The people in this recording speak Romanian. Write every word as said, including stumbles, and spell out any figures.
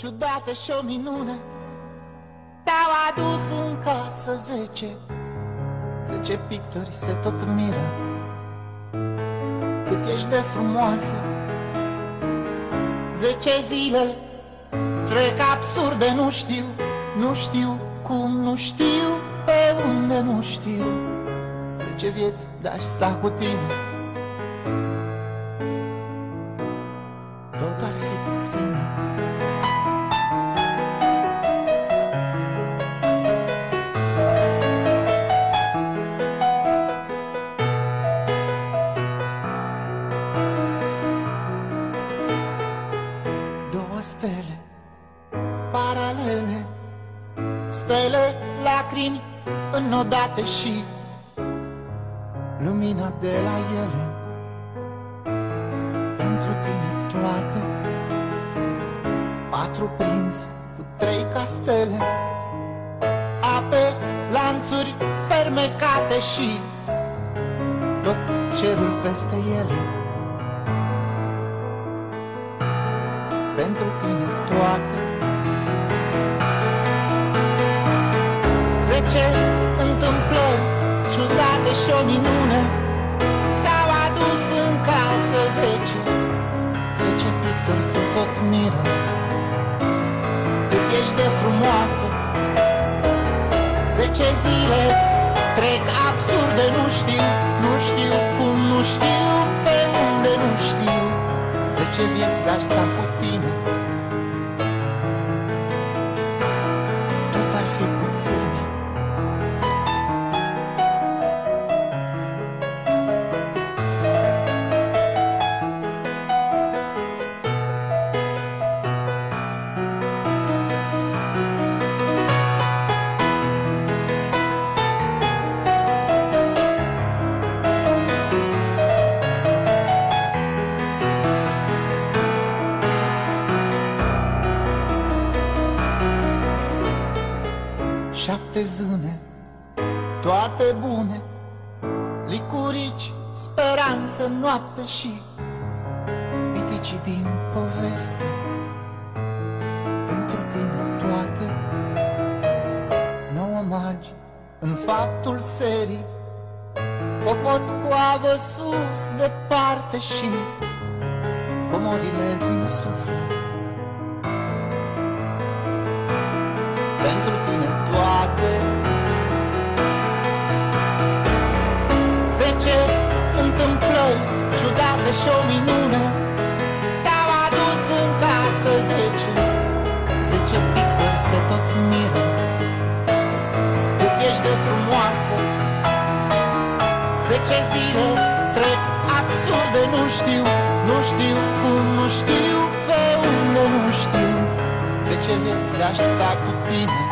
ciudată și o minune. Te-au adus în casă zece, zece pictori se tot miră cât ești de frumoasă. Zece zile trec absurde, nu știu, nu știu cum, nu știu pe unde, nu știu. Zece vieți de-aș sta cu tine, tot ar fi puține. Două stele paralele, stele lacrimi înodate și lumina de la ele. Pentru tine toate, patru prinți cu trei castele, ape, lanțuri fermecate și tot cerul peste ele. Pentru tine toate, zece întâmplări ciudate și o minune. Te-au adus în casă zece, zece pictori se tot miră cât ești de frumoasă. Zece zile trec absurde, nu știu, nu știu cum, nu știu pe unde, nu știu. Zece vieți de-aș sta cu tine, tot ar fi puține. Șapte zâne, toate bune, licurici, speranță, noapte și piticii din poveste. Pentru tine toate, nouă magi în faptul serii, popot cu avă sus, departe și comorile din suflet. Pentru tine toate, zece întâmplări ciudate și o minune. Te-au adus în casă zece, zece pictori se tot miră cât ești de frumoasă. Zece zile trec absurde, nu știu, nu știu cum, nu știu pe unde, nu știu. Zece vieți de-aș sta cu tine,